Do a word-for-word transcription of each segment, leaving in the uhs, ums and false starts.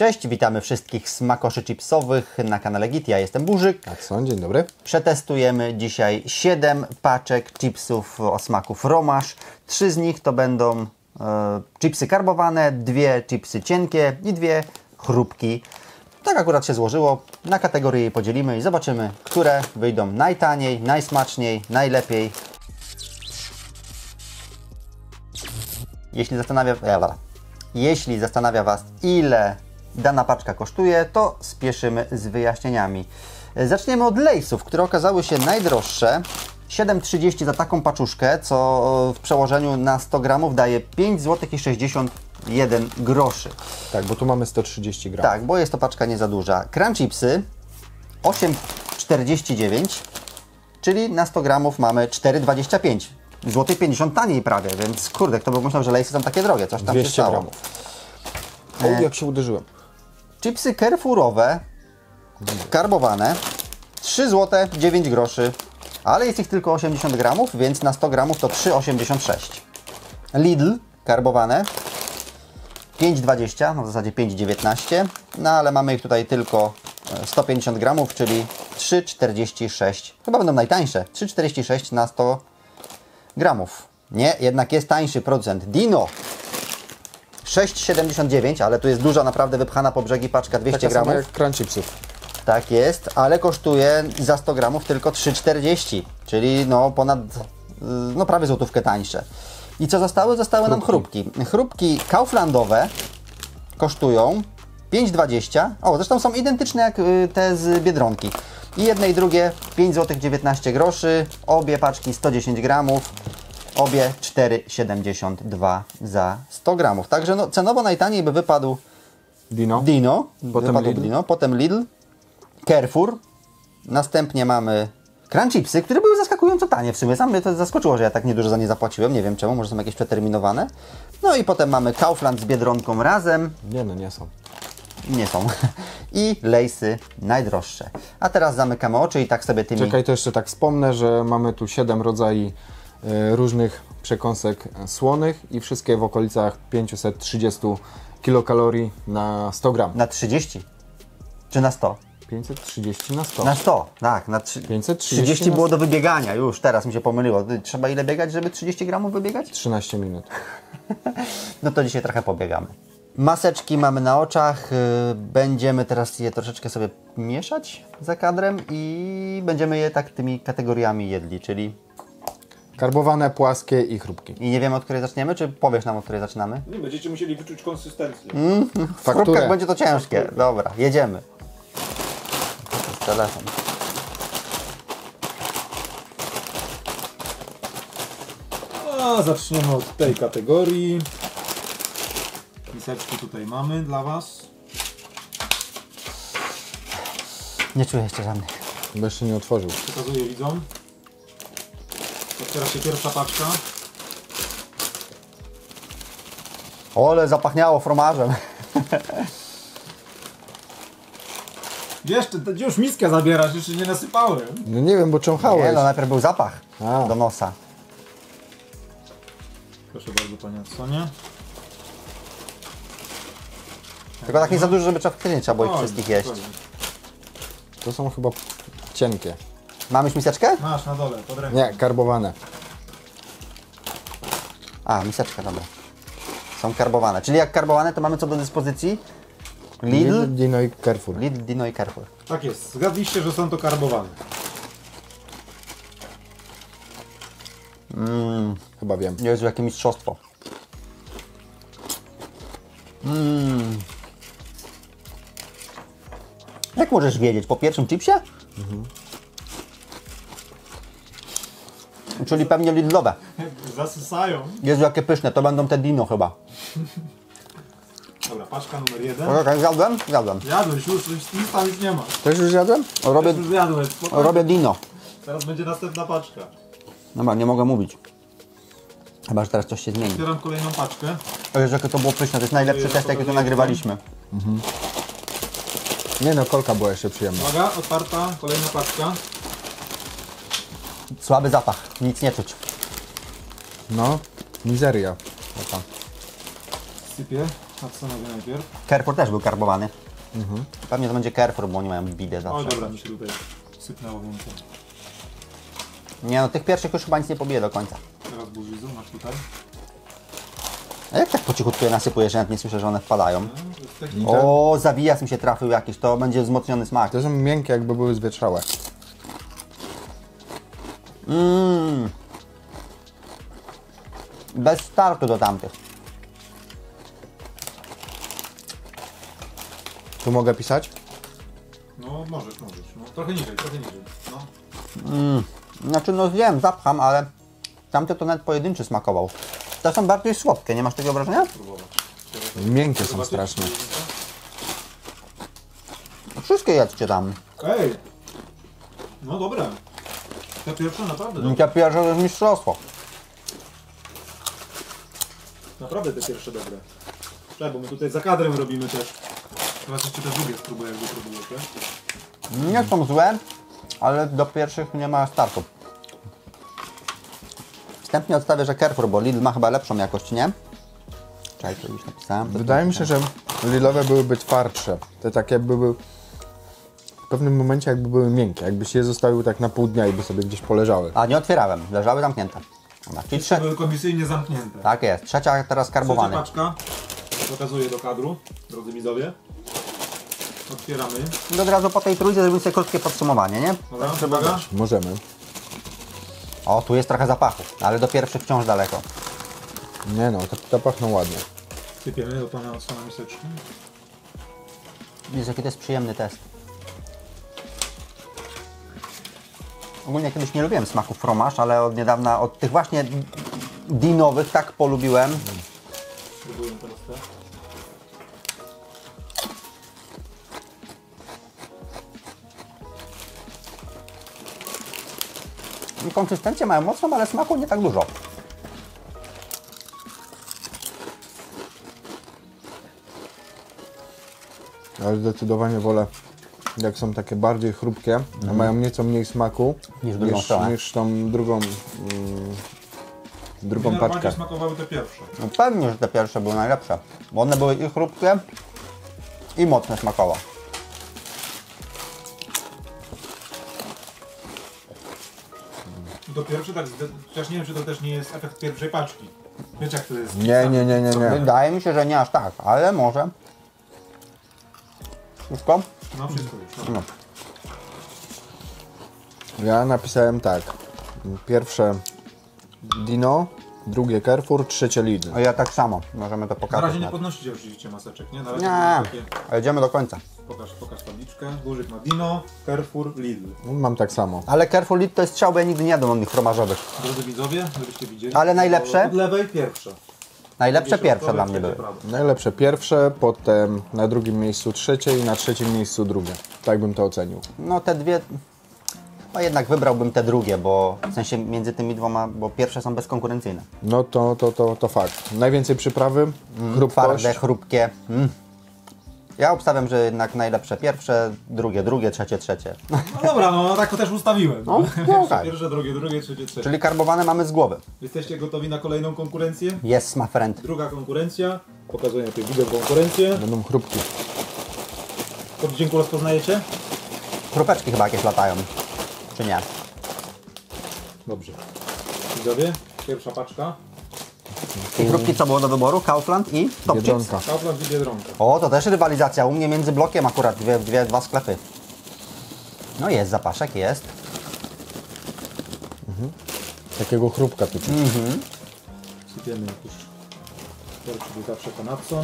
Cześć, witamy wszystkich smakoszy chipsowych na kanale Git. Ja jestem Burzyk. Tak są, dzień dobry. Przetestujemy dzisiaj siedem paczek chipsów o smaku fromaż. Trzy z nich to będą e, chipsy karbowane, dwie chipsy cienkie i dwie chrupki. Tak akurat się złożyło. Na kategorie je podzielimy i zobaczymy, które wyjdą najtaniej, najsmaczniej, najlepiej. Jeśli zastanawia, Jeśli zastanawia Was, ile dana paczka kosztuje, to spieszymy z wyjaśnieniami. Zaczniemy od Lay'sów, które okazały się najdroższe. siedem trzydzieści za taką paczuszkę, co w przełożeniu na sto gramów daje pięć złotych sześćdziesiąt jeden groszy. Tak, bo tu mamy sto trzydzieści gramów. Tak, bo jest to paczka nie za duża. Crunchipsy osiem czterdzieści dziewięć, czyli na sto gramów mamy cztery dwadzieścia pięć. Złoty pięćdziesiąt taniej prawie, więc kurde, kto by myślał, że Lay'sy są takie drogie, coś tam się stało. gramów. O, jak się uderzyłem. Chipsy Carrefourowe, karbowane, trzy złote dziewięć groszy, ale jest ich tylko osiemdziesiąt gramów, więc na sto gramów to trzy osiemdziesiąt sześć. Lidl, karbowane, pięć dwadzieścia, no w zasadzie pięć dziewiętnaście, no ale mamy ich tutaj tylko sto pięćdziesiąt gramów, czyli trzy czterdzieści sześć. Chyba będą najtańsze, trzy czterdzieści sześć na sto gramów. Nie, jednak jest tańszy producent. Dino sześć siedemdziesiąt dziewięć, ale tu jest duża, naprawdę wypchana po brzegi paczka dwieście gramów. Taka sama jak Crunchipsów. Tak jest, ale kosztuje za sto gramów tylko trzy czterdzieści, czyli no ponad, no prawie złotówkę tańsze. I co zostały? Zostały nam chrupki. Chrupki kauflandowe kosztują pięć dwadzieścia. O, zresztą są identyczne jak te z Biedronki. I jedne i drugie pięć złotych dziewiętnaście groszy, obie paczki sto dziesięć gramów. Obie cztery siedemdziesiąt dwa za sto gramów. Także no, cenowo najtaniej by wypadł Dino. Dino, Potem Lidl. Dino, potem Lidl, Carrefour. Następnie mamy Crunchipsy, które były zaskakująco tanie w sumie. Sam mnie to zaskoczyło, że ja tak niedużo za nie zapłaciłem. Nie wiem czemu, może są jakieś przeterminowane. No i potem mamy Kaufland z Biedronką razem. Nie no, nie są. Nie są. I Lay'sy najdroższe. A teraz zamykamy oczy i tak sobie tymi... Czekaj, to jeszcze tak wspomnę, że mamy tu siedem rodzajów y, różnych przekąsek słonych i wszystkie w okolicach pięćset trzydzieści kilokalorii na sto gramów. Na trzydzieści? Czy na sto? pięćset trzydzieści na sto. Na sto, tak. Na trzy... pięćset trzydzieści trzydzieści było na sto. do wybiegania, już teraz mi się pomyliło. Trzeba ile biegać, żeby trzydzieści gramów wybiegać? trzynaście minut. No to dzisiaj trochę pobiegamy. Maseczki mamy na oczach, będziemy teraz je troszeczkę sobie mieszać za kadrem i będziemy je tak tymi kategoriami jedli, czyli... Karbowane, płaskie i chrupki. I nie wiemy, od której zaczniemy, czy powiesz nam, od której zaczynamy? Nie, będziecie musieli wyczuć konsystencję. Mm, w chrupkach będzie to ciężkie. Dobra, jedziemy. To jest telefon. A zaczniemy od tej kategorii. Miseczki tutaj mamy dla Was. Nie czuję jeszcze żadnych. Bo jeszcze nie otworzył. Pokazuję widzom. Otwiera się pierwsza paczka. O, ale zapachniało fromażem. Wiesz, ty, ty już miskę zabierasz, jeszcze nie nasypałem. No nie wiem, bo cząchałeś. Nie, no najpierw był zapach A. do nosa. Proszę bardzo, Panie Adsonie. Tylko tak nie za dużo, żeby faktycznie nie trzeba było ich O, wszystkich jeść. spokojnie. To są chyba cienkie. Mamy już miseczkę? Masz na dole, pod ręką. Nie, karbowane. A, miseczka, dobra. Są karbowane. Czyli jak karbowane, to mamy co do dyspozycji? Lidl, Lidl, Dino i Carrefour. Lidl, Dino i Carrefour. Tak jest, zgadliście, że są to karbowane. Mmm, Chyba wiem. Jezu, jakie mistrzostwo. Mmm. Jak możesz wiedzieć? Po pierwszym chipsie? Mhm. Czyli pewnie Lidlowe. Zasysają. Jezu, jakie pyszne. To będą te Dino chyba. Dobra, paczka numer jeden. Poczekaj, zjadłem? Zjadłem. Jadłeś już, już nic tam już nie ma. Też już jadłem? Robię, Już jadłeś, spokojnie. robię Dino. Teraz będzie następna paczka. Dobra, nie mogę mówić. Chyba, że teraz coś się zmieni. Otwieram kolejną paczkę. O Jezu, jakie to było pyszne. To jest najlepszy test, jaki tu nagrywaliśmy. Nie no, kolka była jeszcze przyjemna. Uwaga, otwarta, kolejna paczka. Słaby zapach. Nic nie czuć. No, mizeria. Taka. Sypię. Hudsonowi najpierw. Carrefour też był karbowany. Mhm. Pewnie to będzie Carrefour, bo oni mają bidę O zawsze. dobra, mi się tutaj sypnęło więcej. Nie no, tych pierwszych już chyba nic nie pobije do końca. Teraz burzizu masz tutaj. A jak tak po cichutku je nasypujesz, że nawet nie słyszę, że one wpadają? No, to jest technika. O, zawijas mi się trafił jakiś, to będzie wzmocniony smak. To są miękkie, jakby były zwietrzałe. Mmm. Bez startu do tamtych. Tu mogę pisać? No możesz, możesz. No, trochę niżej, trochę niżej. No. Znaczy no wiem, zapcham, ale tamte to nawet pojedynczy smakował. Te są bardziej słodkie, nie masz takiego wrażenia? Próbować. Miękkie są Zobaczyć, strasznie. No, wszystkie jedzcie tam. Ej! No dobra. Ta pierwsza naprawdę dobra. Ja pierwsze to jest mistrzostwo. Naprawdę te pierwsze dobre. Czekaj, bo my tutaj za kadrem robimy też. Teraz jeszcze te drugie spróbuję, jakby próbujecie. Nie są złe, ale do pierwszych nie ma startu. Wstępnie odstawię, że Carrefour, bo Lidl ma chyba lepszą jakość, nie? Czekaj, to już napisałem. Wydaje mi się, że Lidlowe byłyby twardsze. Te takie były w pewnym momencie jakby były miękkie. Jakbyś je zostawił tak na pół dnia i by sobie gdzieś poleżały. A nie otwierałem, leżały zamknięte. Dobra, czyli Wszystkie trze... były komisyjnie zamknięte. Tak jest, trzecia teraz Trzecia karbowany. paczka. Pokazuję do kadru, drodzy widzowie. Otwieramy. I od razu po tej trójce zrobimy sobie krótkie podsumowanie, nie? Dobra, uwaga. Możemy. O, tu jest trochę zapachu, ale do pierwszych wciąż daleko. Nie no, to, to pachną ładnie. Sypiemy do pana odsłona miseczki. Widzisz, jaki to jest przyjemny test. Ogólnie kiedyś nie lubiłem smaku fromage, ale od niedawna, od tych właśnie dinowych tak polubiłem. Spróbuję teraz te. Konsystencję mają mocną, ale smaku nie tak dużo. Ale zdecydowanie wolę, jak są takie bardziej chrupkie, a mają nieco mniej smaku Niż drugą niż, stronę. niż tą drugą, mm, drugą Mi najbardziej paczkę. smakowały te pierwsze. No pewnie, że te pierwsze były najlepsze, bo one były i chrupkie, i mocne smakowo. To pierwsze tak, zde- chociaż nie wiem, czy to też nie jest efekt pierwszej paczki. Wiecie jak to jest? Nie, nie, nie, nie, nie. Wydaje mi się, że nie aż tak, ale może. Wszystko? No wszystko już. No. No. Ja napisałem tak. Pierwsze Dino, drugie Carrefour, trzecie Lidl. A ja tak samo, możemy to Na pokazać. razie nie nawet. podnosicie oczywiście maseczek, nie? Na razie Nie, takie... a jedziemy do końca. Pokaż, pokaż tabliczkę. Guzik ma Dino, Carrefour, Lidl. No, mam tak samo. Ale Carrefour Lidl to jest strzał, bo ja nigdy nie jadłem od nich fromażowych. Drodzy widzowie, żebyście widzieli. Ale najlepsze? Od lewej pierwsze. Najlepsze Gdzieś pierwsze od dla prawej, mnie były. trzecie, prawo. Najlepsze pierwsze, potem na drugim miejscu trzecie i na trzecim miejscu drugie. Tak bym to ocenił. No te dwie, no jednak wybrałbym te drugie, bo w sensie między tymi dwoma, bo pierwsze są bezkonkurencyjne. No to, to, to, to fakt. Najwięcej przyprawy, chrupkość. Twarde, chrupkie. Mm. Ja obstawiam, że jednak najlepsze pierwsze, drugie, drugie, trzecie, trzecie. No dobra, no tak to też ustawiłem. No, no tak. Pierwsze, drugie, drugie, trzecie, trzecie. Czyli karbowane mamy z głowy. Jesteście gotowi na kolejną konkurencję? Yes, my friend. Druga konkurencja. Pokazuję najpierw widzę konkurencję. Będą chrupki. Od dzięku rozpoznajecie? Krupeczki chyba jakieś latają. Czy nie? Dobrze. Widzowie, pierwsza paczka. I krupki co było do wyboru? Kaufland i Top Chips. Biedronka. Kaufland i Biedronka. O, to też rywalizacja. U mnie między blokiem akurat dwie, dwie, dwa sklepy. No jest zapaszek, jest. Takiego chrupka tu czuć. Sypiemy jakiś pierwszy był zawsze Panatson.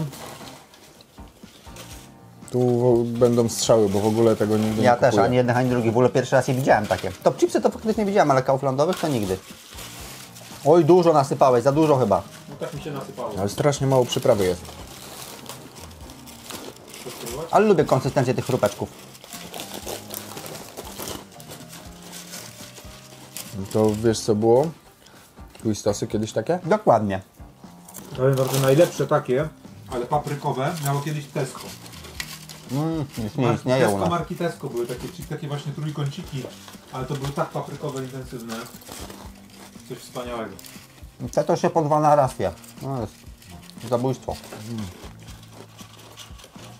Tu będą strzały, bo w ogóle tego nigdy Ja nie też, kupuję. ani jednych, ani drugich. W ogóle pierwszy raz je widziałem takie. Top Chipsy to faktycznie widziałem, ale Kauflandowych to nigdy. Oj, dużo nasypałeś, za dużo chyba. No tak mi się nasypało. Ale strasznie mało przyprawy jest. Chcesz spróbować? Ale lubię konsystencję tych chrupeczków. To wiesz co było? Twistosy kiedyś takie? Dokładnie. Powiem bardzo najlepsze takie, ale paprykowe miało kiedyś Tesco. Mm, już nie Mar- istnieje u Tesco, nas. marki Tesco były takie, ci- takie właśnie trójkąciki, ale to były tak paprykowe, intensywne. Coś wspaniałego. Te to się po dwa na raz je. No jest zabójstwo.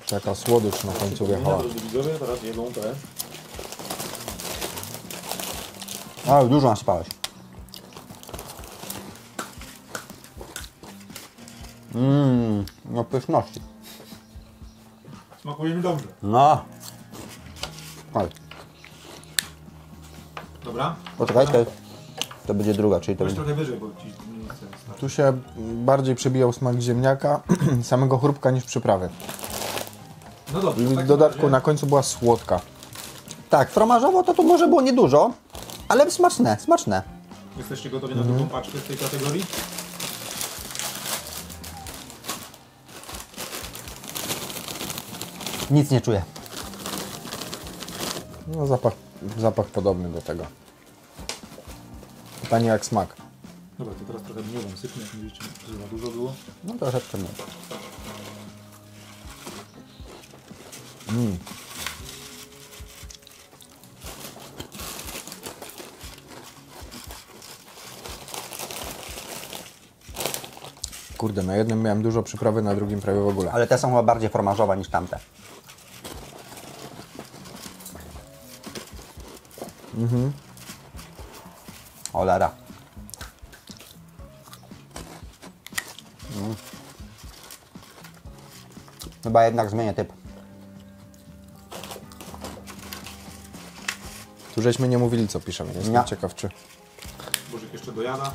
Taka słodycz na końcu wjechała. Drodzy widzowie, teraz jedzą te. Ale dużo nasypałeś. Mmm, no pyszności. Smakuje mi dobrze. No. Chodź, Dobra? poczekaj, to, to będzie druga, czyli to Weź będzie... trochę wyżej, bo ci nie chcę stać. Tu się bardziej przebijał smak ziemniaka, samego chrupka niż przyprawy. No dobrze, I w w takim dodatku razie na końcu była słodka. Tak, fromażowo to tu może było niedużo, ale smaczne, smaczne. jesteście gotowi na drugą paczkę w tej kategorii? Nic nie czuję. No zapach, zapach podobny do tego. Pytanie jak smak. Dobra, to teraz trochę mniej wam sypnę, jak mówicie, że za dużo było. No troszeczkę mniej. Kurde, na jednym miałem dużo przyprawy, na drugim prawie w ogóle. Ale te są chyba bardziej fromażowe niż tamte. Mhm. Olera. Mm. Chyba jednak zmienię typ. Tu żeśmy nie mówili co piszemy, jestem Nie. ciekaw czy... Bożek jeszcze dojada.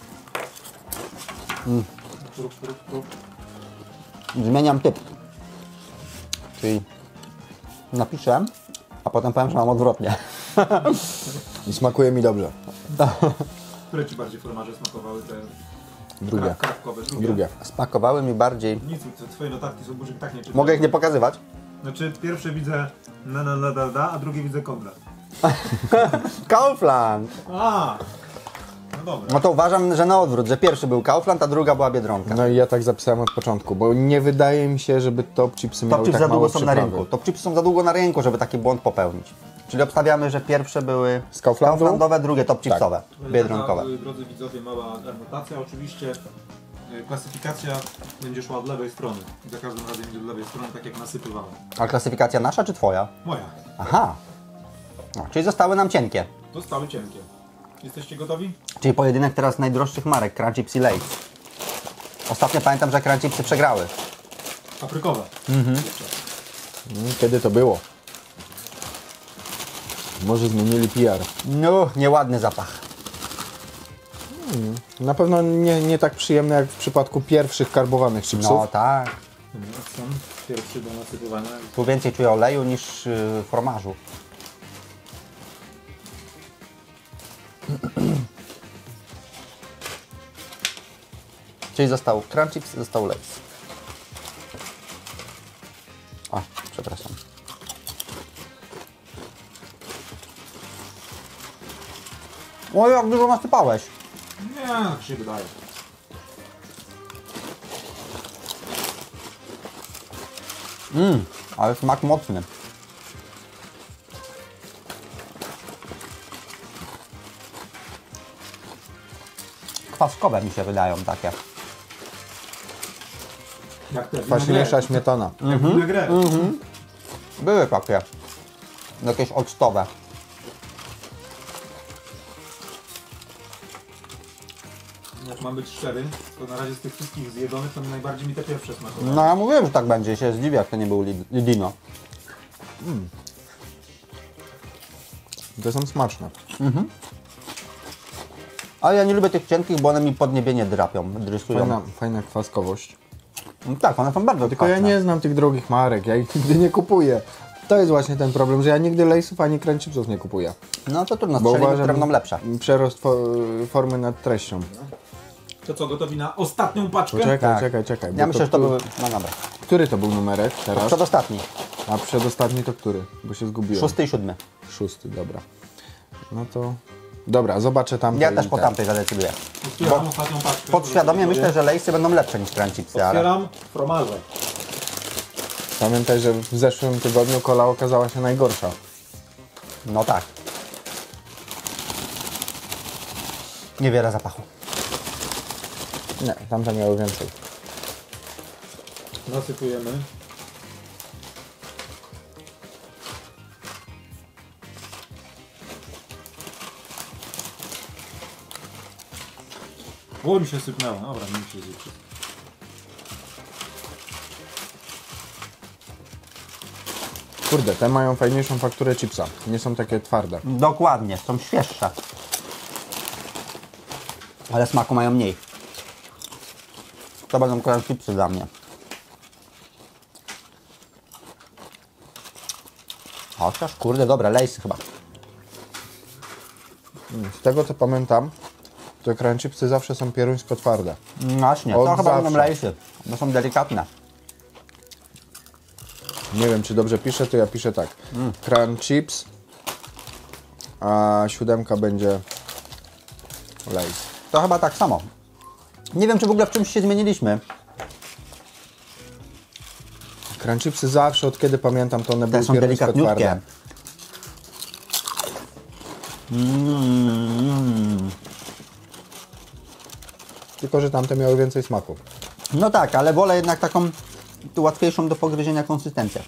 Prób, prób, prób. Zmieniam typ. Czyli napiszę, a potem powiem, że mam odwrotnie. I smakuje mi dobrze. Które ci bardziej formaże smakowały? Te Drugie. kra- krawkowe, drugie. Drugie. Smakowały mi bardziej. Nic, to twoje notatki są, Bożek tak nie czyta. Mogę ich nie pokazywać? Znaczy, pierwsze widzę na na na da, da, a drugie widzę Konrad. Kaufland! A, no dobra. No to uważam, że na odwrót, że pierwszy był Kaufland, a druga była Biedronka. No i ja tak zapisałem od początku, bo nie wydaje mi się, żeby top chipsy miały Top chipsy tak za mało długo są na przyprawy. rynku. Top chipsy są za długo na rynku, żeby taki błąd popełnić. Czyli obstawiamy, że pierwsze były Z Kauflandu? Kauflandowe, drugie top chipsowe, biedronkowe. Taka, drodzy widzowie, mała anotacja. Oczywiście y, klasyfikacja będzie szła od lewej strony. Za każdym razem będzie od lewej strony, tak jak nasypywałem. A klasyfikacja nasza czy twoja? Moja. Aha. No, czyli zostały nam cienkie. Zostały cienkie. Jesteście gotowi? Czyli pojedynek teraz najdroższych marek, Crunchipsy i Lay's. Ostatnio pamiętam, że Crunchipsy przegrały. Paprykowe. Mm, Kiedy to było? Może zmienili P R. No, nieładny zapach. Na pewno nie, nie tak przyjemne jak w przypadku pierwszych karbowanych chipsów. No tak. Są pierwszy do nasypywania. Tu więcej czuję oleju niż yy, fromażu. Czyli został Crunchips, został Lay's. O, przepraszam. O, jak dużo nasypałeś. Nie, tak się wydaje. Mmm, ale smak mocny. Kwaskowe mi się wydają takie. Jak te Kwaśniejsza śmietana. Jak vinaigrette. Były takie. Jakieś octowe. Jak mam być szczery, to na razie z tych wszystkich zjedzonych to najbardziej mi te pierwsze smakowały. No ja mówiłem, że tak będzie. Się zdziwię, jak to nie był Lid- Lidino. Te są smaczne. Ale ja nie lubię tych cienkich, bo one mi podniebienie drapią, drysują. Fajna, fajna kwaskowość. No tak, one są bardzo Tylko ja kwaśne. nie znam tych drogich marek, ja ich nigdy nie kupuję. To jest właśnie ten problem, że ja nigdy Lay'sów ani Crunchipsów nie kupuję. No to trudno, Bo strzelimy, uważam, które będą lepsze. przerost fo formy nad treścią. To co, gotowi na ostatnią paczkę? Czekaj, Tak. czekaj, czekaj. bo Ja myślę, że to który- były... No dobra. Który to był numerek teraz? Przedostatni. A przedostatni to który? Bo się zgubiłem. Szósty i siódmy. Szósty, dobra. No to... Dobra, zobaczę tam. Ja też po tamtej zadecyduję. Otwieram ostatnią paczkę. Podświadomie myślę, że Lay'sy będą lepsze niż Crunchipsy, ale... Otwieram fromaże. Pamiętaj, że w zeszłym tygodniu kola okazała się najgorsza. No tak. Niewiele zapachu. Nie, tamte miały więcej. Nasypujemy. O, mi się sypnęło. Dobra, mi się sypnęło. Kurde, te mają fajniejszą fakturę chipsa. Nie są takie twarde. Dokładnie, są świeższe. Ale smaku mają mniej. To będą crunch chipsy dla mnie. Chociaż kurde, dobre, lejsy chyba. Z tego co pamiętam, to crunch chipsy zawsze są pieruńsko twarde. Właśnie, Od to chyba będą zawsze. lejsy, bo są delikatne. Nie wiem, czy dobrze piszę, to ja piszę tak. Mm. Crunch chips, a siódemka będzie Lay's. To chyba tak samo. Nie wiem, czy w ogóle w czymś się zmieniliśmy. Crunch chipsy zawsze, od kiedy pamiętam, to one Te były są pieruńsko delikatniutkie. twarde. Mm. Tylko że tamte miały więcej smaku. No tak, ale wolę jednak taką tu łatwiejszą do pogryzienia konsystencję.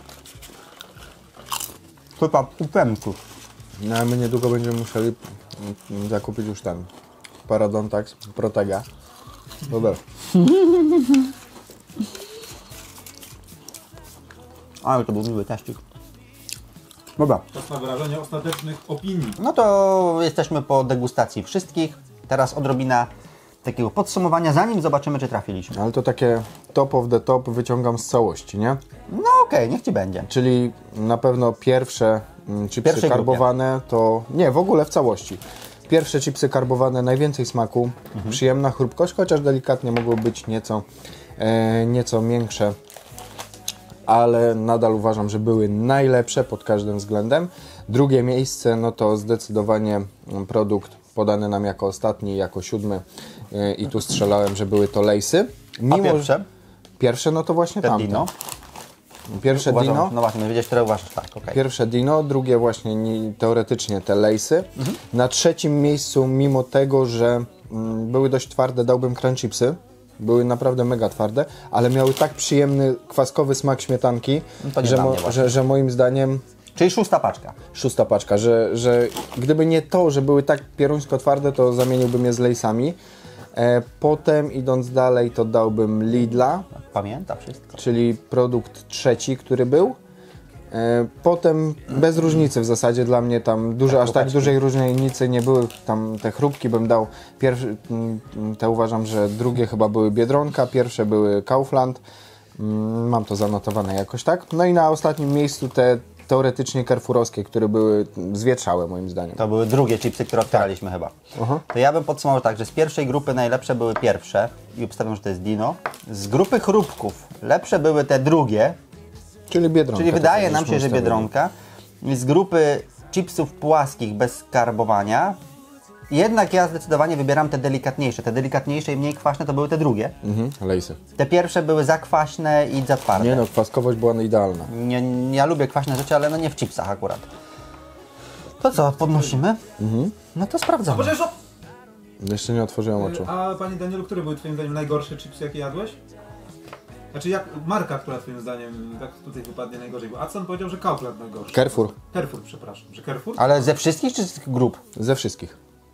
Chyba półpemku. No a my niedługo będziemy musieli mm, zakupić już ten Parodontax Protega. Dobra. Ale to był miły teścik. Dobra, Czas na wyrażenie ostatecznych opinii. no to jesteśmy po degustacji wszystkich. Teraz odrobina takiego podsumowania, zanim zobaczymy, czy trafiliśmy. Ale to takie top of the top wyciągam z całości, nie? No okej, niech Ci będzie. Czyli na pewno pierwsze mm, chipsy Pierwszej karbowane to... Nie, w ogóle w całości. Pierwsze chipsy karbowane, najwięcej smaku, Mhm. przyjemna chrupkość, chociaż delikatnie mogły być nieco, e, nieco miększe, ale nadal uważam, że były najlepsze pod każdym względem. Drugie miejsce, no to zdecydowanie mm, produkt podany nam jako ostatni, jako siódmy e, i tu strzelałem, że były to Lay'sy. A pierwsze? Pierwsze, no to właśnie Te tamte. Dino? Pierwsze Uważam, Dino. no właśnie, wiedzieć, które uważasz, tak, okej. Pierwsze Dino, drugie właśnie ni- teoretycznie te Lay'sy. Mhm. Na trzecim miejscu, mimo tego, że mm, były dość twarde, dałbym crunch chipsy. Były naprawdę mega twarde, ale miały tak przyjemny, kwaskowy smak śmietanki, No to nie że, dla mo- mnie właśnie. że, że moim zdaniem Czyli szósta paczka. szósta paczka, że, że gdyby nie to, że były tak pieruńsko twarde, to zamieniłbym je z Lay'sami. E, potem idąc dalej, to dałbym Lidla, Pamięta wszystko. czyli produkt trzeci, który był. E, Potem bez różnicy w zasadzie dla mnie tam dużo, aż tak chrupeczki. dużej różnicy nie były. Tam te chrupki bym dał. Pierwszy, mm, te uważam, że drugie chyba były Biedronka, pierwsze były Kaufland. Mm, Mam to zanotowane jakoś tak. No i na ostatnim miejscu te teoretycznie carrefourowskie, które były zwietrzałe moim zdaniem. To były drugie chipsy, które otwieraliśmy chyba. Aha. To ja bym podsumował tak, że z pierwszej grupy najlepsze były pierwsze i obstawiam, że to jest Dino. Z grupy chrupków lepsze były te drugie, Czyli Biedronka. czyli to wydaje żeśmy nam się, że ustawili. Biedronka. I z grupy chipsów płaskich bez karbowania jednak ja zdecydowanie wybieram te delikatniejsze. Te delikatniejsze i mniej kwaśne to były te drugie. Mhm, Lay'sy. Te pierwsze były za kwaśne i za twarde. Nie no, kwaskowość była idealna. Nie, nie, ja lubię kwaśne rzeczy, ale no nie w chipsach akurat. To co, podnosimy? Mhm. No to sprawdzamy. Boże, co? Jeszcze nie otworzyłem oczu. A Panie Danielu, które były Twoim zdaniem najgorsze chipsy, jakie jadłeś? Znaczy, jak, marka, która Twoim zdaniem tak tutaj wypadnie najgorzej? Bo Adson powiedział, że Kaufland najgorszy. Carrefour. Carrefour, przepraszam. Że Carrefour? Ale ze wszystkich czy z tych grup? Ze wszystkich.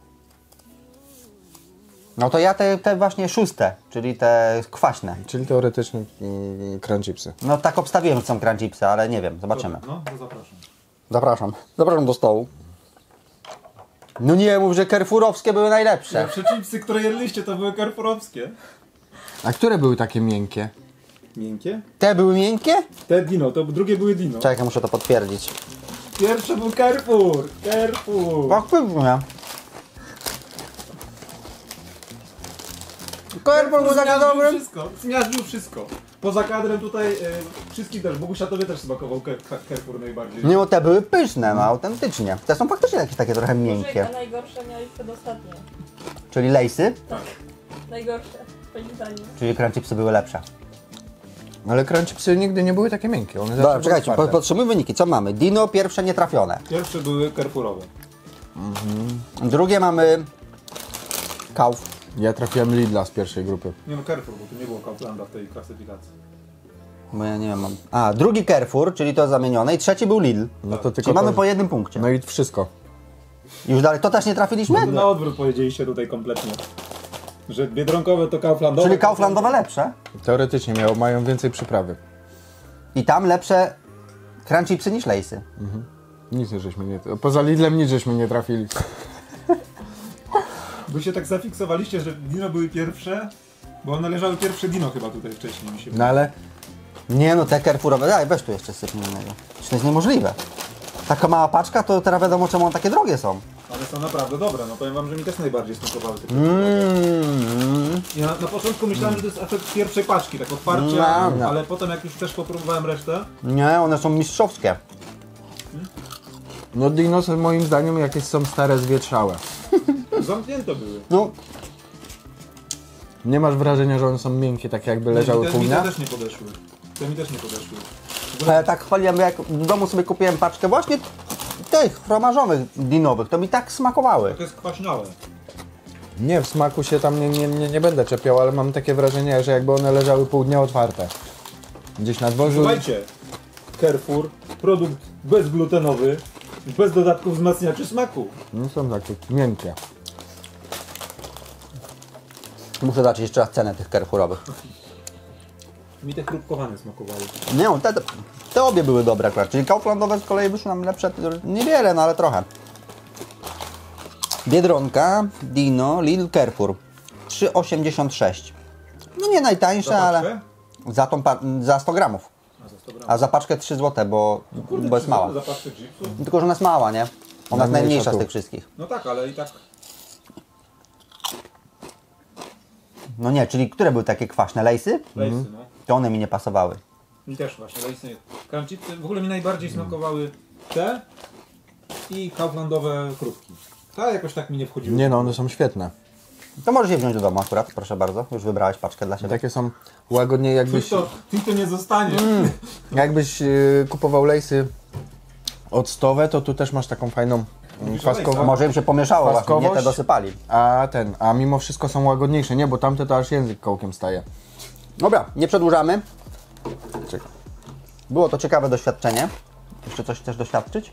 No to ja te, te właśnie szóste, czyli te kwaśne. Czyli teoretycznie mm, crunch chipsy. No tak obstawiłem, że są crunch chipsy, ale nie wiem, zobaczymy. No, to zapraszam. Zapraszam. Zapraszam do stołu. No nie mów, że carrefourowskie były najlepsze. Pierwsze chipsy, które jedliście, to były carrefourowskie. A które były takie miękkie? Miękkie? Te były miękkie? Te Dino, to drugie były Dino. Czekaj, muszę to potwierdzić. Pierwsze był Carrefour. Carrefour. Faktycznie. Carrefour był taki Zmiażdżył dobry. wszystko, zmiażdżył wszystko. Poza kadrem tutaj y, wszystkim też, Bogusia tobie też smakował Car- Car- Carrefour najbardziej. Nie, bo te były pyszne, no autentycznie. Te są faktycznie jakieś takie trochę Bożek, miękkie. a najgorsze miałeś przedostatnie. Czyli lejsy, Najgorsze, moim zdaniem. czyli crunch chipsy były lepsze. Ale crunch chipsy nigdy nie były takie miękkie. One zawsze Dobra, były czekajcie, po, twarde. podsumujmy wyniki. Co mamy? Dino pierwsze nietrafione. Pierwsze były Carrefourowe. Drugie mamy Kauf. Ja trafiłem Lidla z pierwszej grupy. Nie no, Carrefour, bo tu nie było Kauflanda w tej klasyfikacji. Bo ja nie wiem, mam... A, drugi Carrefour, czyli to zamienione i trzeci był Lidl. No to tylko Czyli mamy to... po jednym punkcie. No i wszystko. Już dalej, to też nie trafiliśmy? Na odwrót powiedzieliście tutaj kompletnie. Że biedronkowe to kauflandowe. Czyli kauflandowe lepsze. Teoretycznie miało, mają więcej przyprawy. I tam lepsze crunchipsy niż lejsy. Nic nie żeśmy nie... Poza Lidlem nic żeśmy nie trafili. Wy się tak zafiksowaliście, że dino były pierwsze, bo one leżały pierwsze dino chyba tutaj wcześniej mi się No ale Nie no, te Carrefourowe, daj, weź tu jeszcze sypnij innego. To jest niemożliwe. Taka mała paczka, to teraz wiadomo czemu one takie drogie są. Ale są naprawdę dobre, no powiem wam, że mi też najbardziej smakowały te Mmm. Ja na, na początku myślałem, że to jest efekt pierwszej paczki, tak otwarcie, No, no. ale potem jak już też popróbowałem resztę, Nie, one są mistrzowskie. no dinosy moim zdaniem jakieś są stare, zwietrzałe. zamknięte były. No, Nie masz wrażenia, że one są miękkie, tak jakby leżały te, pół mi dnia? te też nie podeszły. Te mi też nie podeszły. ale tak chwaliłem, jak w domu sobie kupiłem paczkę właśnie tych fromażowych dinowych, to mi tak smakowały. To jest kwaśniałe. Nie, w smaku się tam nie, nie, nie, nie będę czepiał, ale mam takie wrażenie, że jakby one leżały pół dnia otwarte. Gdzieś na dworzu. Słuchajcie, Carrefour, produkt bezglutenowy, bez dodatków wzmacniaczy smaku. No są takie miękkie. Muszę zobaczyć jeszcze raz cenę tych Carrefourowych. Mi te chrupkowane smakowały. Nie, no, te, te obie były dobre akurat, czyli kauflandowe z kolei wyszły nam lepsze, niewiele, no ale trochę. Biedronka, Dino, Lidl, Carrefour. trzy osiemdziesiąt sześć. No nie najtańsze, Za ale paczkę? za, tą pa- za sto gramów. A za sto gramów. A za paczkę trzy złote, bo, Kurde, bo jest trzy mała. złote za paczkę chipsów? Tylko, że ona jest mała, nie? Ona jest Najmniejsza najmniejsza z tu. tych wszystkich. No tak, ale i tak No nie, czyli które były takie kwaśne? Lejsy? lejsy, no. To one mi nie pasowały. Mi też właśnie, lejsy. Crunchipsy, w ogóle mi najbardziej smakowały te i kauflandowe krówki. Ta jakoś tak mi nie wchodziły. Nie no, one są świetne. To możesz je wziąć do domu akurat, proszę bardzo. Już wybrałeś paczkę dla siebie. Takie są łagodnie, jakbyś, Ty to, ty to nie zostanie. jakbyś yy, kupował lejsy octowe, to tu też masz taką fajną mm, Mówisz o kwaskową. lejsach? Może im się pomieszało właśnie, nie te Kwaskowość? dosypali. A ten, a mimo wszystko są łagodniejsze, nie, bo tamte to aż język kołkiem staje. Dobra, nie przedłużamy. Było to ciekawe doświadczenie. Jeszcze coś chcesz doświadczyć?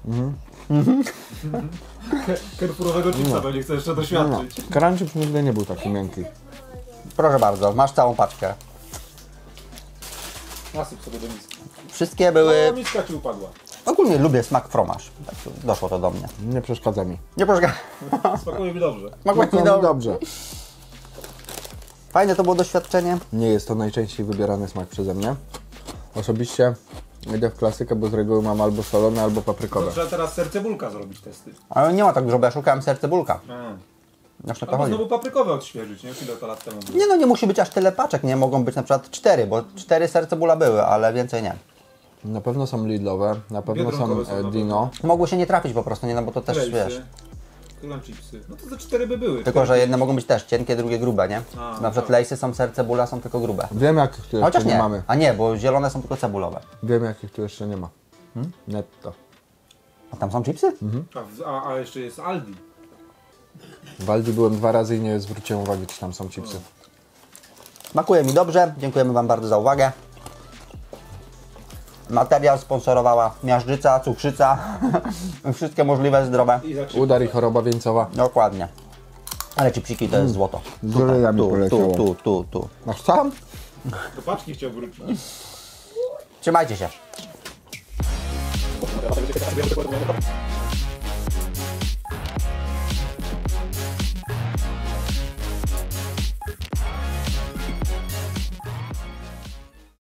Carrefourowego chipsa pewnie chcę jeszcze doświadczyć. Crunchips nigdy nie był taki miękki. Proszę bardzo, masz całą paczkę. Nasyp sobie do miski. Wszystkie były... O, miska ci upadła. Ogólnie lubię smak fromaż. Tak doszło to do mnie. Nie przeszkadza mi. Nie proszę. Smakuje mi dobrze. Smakuje mi No, dobrze. dobrze. Fajne to było doświadczenie. Nie jest to najczęściej wybierany smak przeze mnie. Osobiście idę w klasykę, bo z reguły mam albo solone, albo paprykowe. Trzeba teraz serce bulka zrobić testy. Ale nie ma tak dużo, bo ja szukałem serce bulka. A. Zresztą to Albo chodzi. znowu paprykowe odświeżyć, nie? Ile to lat temu było? Nie no, nie musi być aż tyle paczek, nie? Mogą być na przykład cztery, bo cztery serce bóla były, ale więcej nie. Na pewno są Lidlowe, na pewno są Biedronkowe są e, na Dino. Mogły się nie trafić po prostu, nie? No bo to też, wiesz... Lejsy, crunchipsy. No to za cztery by były. Tylko, że jedne mogą być też cienkie, drugie grube, nie? A, Na przykład tak. lejsy są serce bóla, są tylko grube. Wiem jakich tu jeszcze Chociaż nie nie, mamy. a nie, bo zielone są tylko cebulowe. Wiem jakich tu jeszcze nie ma. Netto. A tam są chipsy? A, w- a, a jeszcze jest Aldi. W Aldi byłem dwa razy i nie zwróciłem uwagi, czy tam są chipsy. Smakuje mi dobrze, dziękujemy Wam bardzo za uwagę. Materiał sponsorowała miażdżyca, cukrzyca, wszystkie możliwe zdrowe. I za Udar i choroba wieńcowa. Dokładnie. Ale chipsiki to jest złoto. Z olejami Tu, tu, poleciało. tu, tu, tu. Masz sam? Do paczki chciał wrócić. Trzymajcie się.